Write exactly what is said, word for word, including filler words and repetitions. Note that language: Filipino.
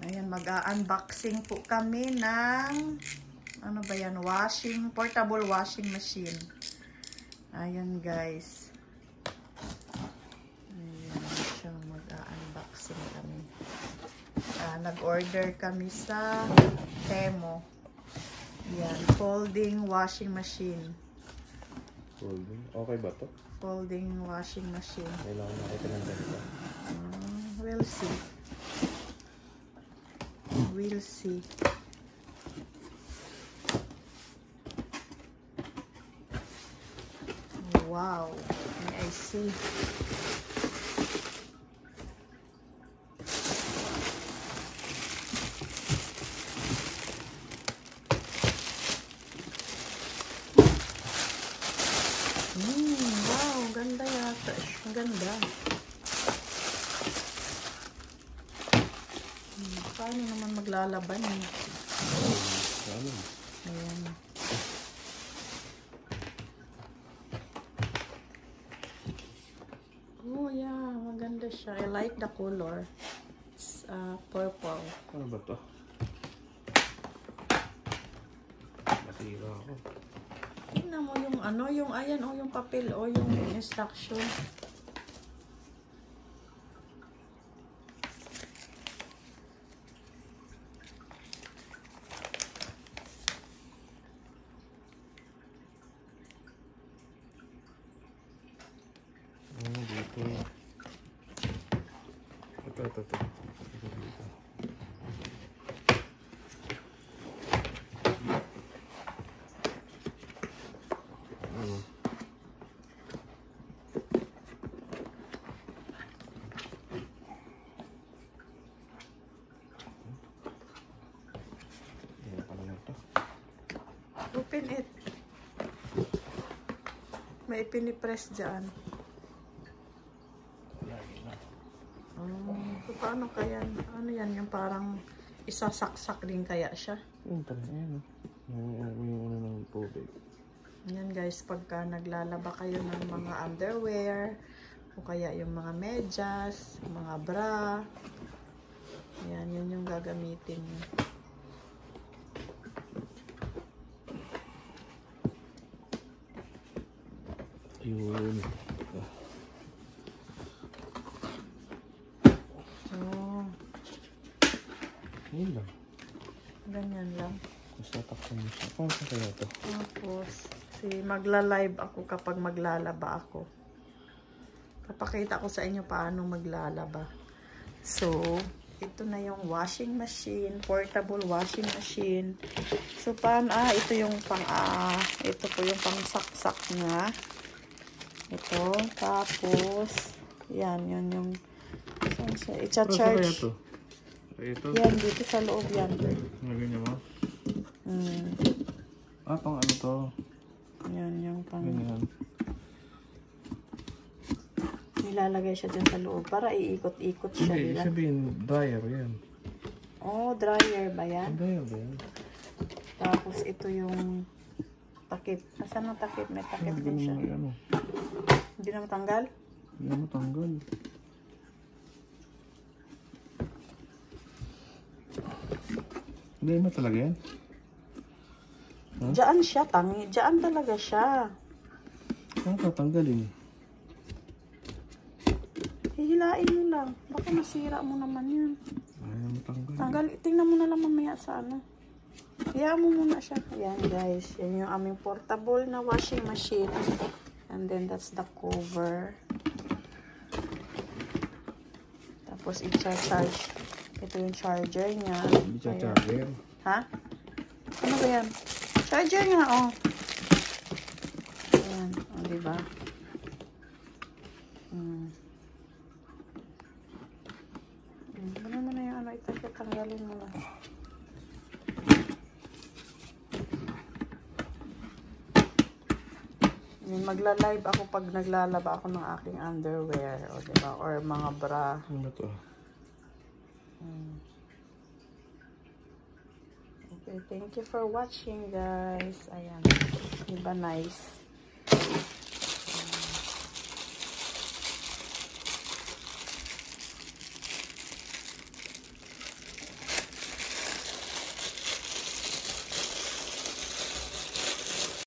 Ayan, mag-unboxing po kami ng ano ba yan? Washing, portable washing machine. Ayan guys. Ayan siya, mag-unboxing kami. Ah, nag-order kami sa Temo. Ayan, folding washing machine. Folding? Okay ba to? Folding washing machine. Kailangan nakita ng ganito. Uh, we'll see. We'll see. Wow. May I see. Mm, wow, ganda yata. Ang ganda. Hmm, paano naman maglalaban eh? Ano? Ayan. Oh yeah, maganda siya. I like the color. It's uh, purple. Ano ba to? Masira ako. Tingnan mo yung ano, yung ayan o, oh, yung papel o, oh, yung instruction. Oh, dito. Ito, ito, ito. Ito dito. Ano? Ayan pala na ito. Open it. May pinipress dyan. Um, so, paano kaya? Ano yan? Yung parang isasaksak din kaya siya? Yung pala, ayan. Yung, yung ano ng tubig. Yan guys, pagka naglalaba kayo ng mga underwear, o kaya yung mga medyas, mga bra, yan, yun yung gagamitin nyo. Yun. Oh, Yun lang. ganyan lang. Basta takpan mo siya. Paano kaya ito? Tapos, si magla-live ako kapag maglalaba ako. Papakita ko sa inyo paano maglalaba. So, ito na yung washing machine, portable washing machine. So, paano, ah, ito yung pang, ah, ito po yung pang saksak nga. Ito, tapos, yan, yun yung, saan siya, i-charge. Ito. Ito. Yan, dito sa loob yan. Lagyan niyo mo? Hmm. Ah, pang ano to? Yan, yung pang, Ganyan. nilalagay siya dyan sa loob para iikot-ikot siya. Hindi, Diba? sabihin, dryer yan. Oh, dryer ba yan? Dryer ba yan? Tapos ito yung takip. Asan ang takip? May takip din siya. Ano? Hindi na matanggal? Hindi na matanggal. Hindi mo talaga yan? Huh? Diyan siya, tangi. Diyan talaga siya. Saan tatanggalin? Hihilain mo lang. Baka masira mo naman yan. Ayaw matanggal. Tanggal. Tingnan mo na lang mamaya sa ano. Hayaan mo muna siya. Ayan guys. Yan yung aming portable na washing machine. And then that's the cover. Tapos i-charge. Ito yung charger niya. Hindi siya charger. Ha? Ano ba yan? Charger nga, oh. Ayan, oh, diba? Hmm. Hmm. Ano mo na yung ano, ito, tanggalin mo na. Magla-live ako pag naglalaba ako ng aking underwear, o diba? Or mga bra. Ano ba to? Hmm. Okay, thank you for watching guys. Ayan. Diba nice?